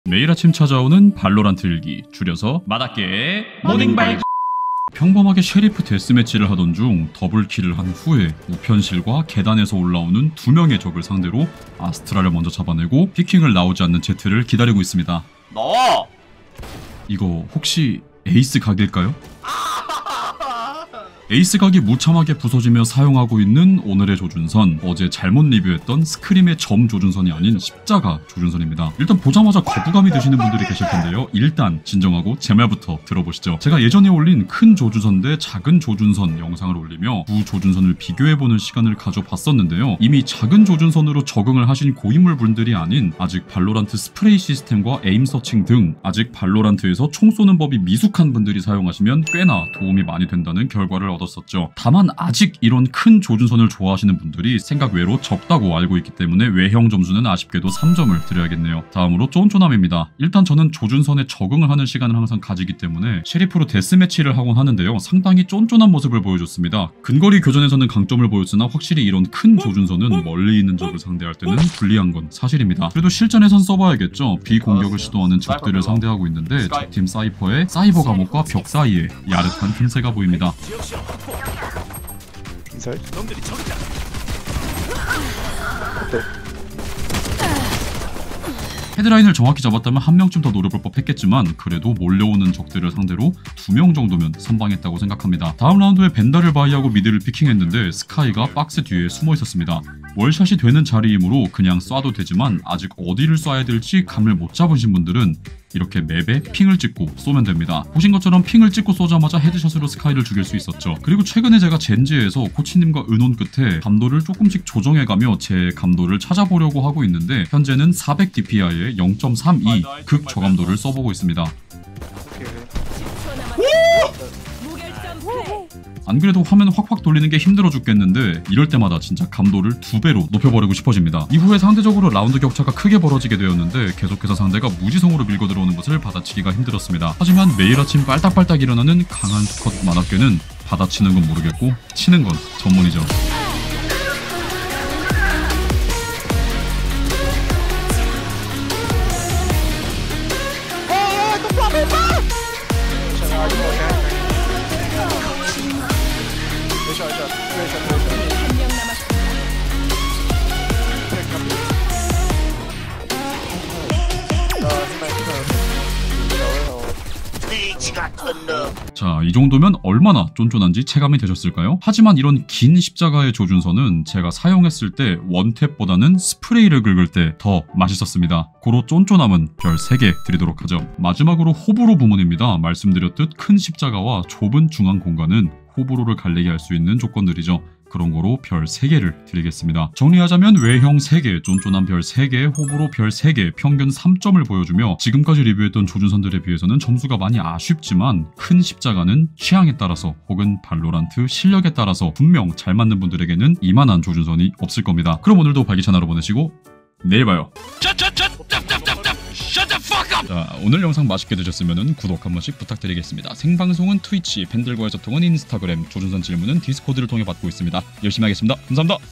매일 아침 찾아오는 발로란트 일기, 줄여서 마다케 모닝바이. 평범하게 셰리프 데스매치를 하던 중 더블킬을 한 후에 우편실과 계단에서 올라오는 2명의 적을 상대로 아스트라를 먼저 잡아내고 피킹을 나오지 않는 제트를 기다리고 있습니다. 너! 이거 혹시 에이스 각일까요? 에이스 각이 무참하게 부서지며 사용하고 있는 오늘의 조준선, 어제 잘못 리뷰했던 스크림의 점 조준선이 아닌 십자가 조준선입니다. 일단 보자마자 거부감이 드시는 분들이 계실 텐데요. 일단 진정하고 제 말부터 들어보시죠. 제가 예전에 올린 큰 조준선 대 작은 조준선 영상을 올리며 두 조준선을 비교해보는 시간을 가져봤었는데요. 이미 작은 조준선으로 적응을 하신 고인물 분들이 아닌 아직 발로란트 스프레이 시스템과 에임 서칭 등 아직 발로란트에서 총 쏘는 법이 미숙한 분들이 사용하시면 꽤나 도움이 많이 된다는 결과를 얻었었죠. 다만 아직 이런 큰 조준선을 좋아하시는 분들이 생각 외로 적다고 알고 있기 때문에 외형 점수는 아쉽게도 3점을 드려야겠네요. 다음으로 쫀쫀함입니다. 일단 저는 조준선에 적응을 하는 시간을 항상 가지기 때문에 셰리프로 데스매치를 하곤 하는데요. 상당히 쫀쫀한 모습을 보여줬습니다. 근거리 교전에서는 강점을 보였으나 확실히 이런 큰 조준선은 멀리 있는 적을 상대할 때는 불리한 건 사실입니다. 그래도 실전에선 써봐야겠죠. 비공격을 시도하는 적들을 상대하고 있는데 적팀 사이퍼의 사이버 감옥과 벽 사이에 야릇한 틈새가 보입니다. 인사이? 헤드라인을 정확히 잡았다면 한 명쯤 더 노려볼 법했겠지만 그래도 몰려오는 적들을 상대로 2명 정도면 선방했다고 생각합니다. 다음 라운드에 벤다를 바이하고 미드를 피킹했는데 스카이가 박스 뒤에 숨어 있었습니다. 월샷이 되는 자리이므로 그냥 쏴도 되지만 아직 어디를 쏴야 될지 감을 못 잡으신 분들은 이렇게 맵에 핑을 찍고 쏘면 됩니다. 보신 것처럼 핑을 찍고 쏘자마자 헤드샷으로 스카이를 죽일 수 있었죠. 그리고 최근에 제가 젠지에서 코치님과 의논 끝에 감도를 조금씩 조정해가며 제 감도를 찾아보려고 하고 있는데 현재는 400dpi에 0.32 극 저감도를 써보고 있습니다. 안 그래도 화면 확확 돌리는 게 힘들어 죽겠는데 이럴 때마다 진짜 감도를 2배로 높여버리고 싶어집니다. 이후에 상대적으로 라운드 격차가 크게 벌어지게 되었는데 계속해서 상대가 무지성으로 밀고 들어오는 것을 받아치기가 힘들었습니다. 하지만 매일 아침 빨딱빨딱 일어나는 강한 수컷 마다케는 받아치는 건 모르겠고 치는 건 전문이죠. 자, 이 정도면 얼마나 쫀쫀한지 체감이 되셨을까요? 하지만 이런 긴 십자가의 조준선은 제가 사용했을 때 원탭보다는 스프레이를 긁을 때 더 맛있었습니다. 고로 쫀쫀함은 별 3개 드리도록 하죠. 마지막으로 호불호 부문입니다. 말씀드렸듯 큰 십자가와 좁은 중앙 공간은 호불호를 갈리게 할 수 있는 조건들이죠. 그런 거로 별 3개를 드리겠습니다. 정리하자면 외형 3개, 쫀쫀한 별 3개, 호불호 별 3개, 평균 3점을 보여주며 지금까지 리뷰했던 조준선들에 비해서는 점수가 많이 아쉽지만 큰 십자가는 취향에 따라서 혹은 발로란트 실력에 따라서 분명 잘 맞는 분들에게는 이만한 조준선이 없을 겁니다. 그럼 오늘도 발기찬 하루 보내시고 내일 봐요. 자, 오늘 영상 맛있게 드셨으면 구독 한 번씩 부탁드리겠습니다. 생방송은 트위치, 팬들과의 소통은 인스타그램, 조준선 질문은 디스코드를 통해 받고 있습니다. 열심히 하겠습니다. 감사합니다.